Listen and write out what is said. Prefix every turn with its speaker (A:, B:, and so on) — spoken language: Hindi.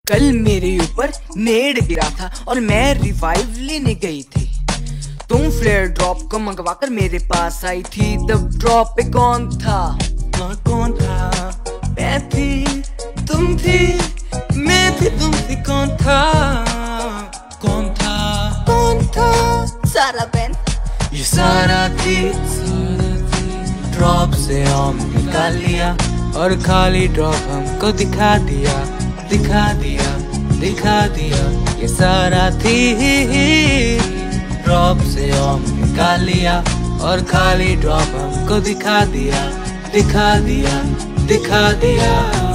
A: कल मेरे ऊपर नेड गिरा था और मैं रिवाइव लेने गई थी। तुम फ्लेयर ड्रॉप को मंगवाकर मेरे पास आई थी। तब ड्रॉप पे कौन था? कौन था? मैं थी, तुम थी, मैं थी, तुम थी। कौन था? कौन था? कौन था? सारा बैन। ये सारा थी ड्रॉप से हम निकाल लिया और खाली ड्रॉप हमको दिखा दिया, दिखा दिया, दिखा दिया। ये सारा थी ड्रॉप से हम निकाल लिया और खाली ड्रॉप हमको दिखा दिया, दिखा दिया, दिखा दिया।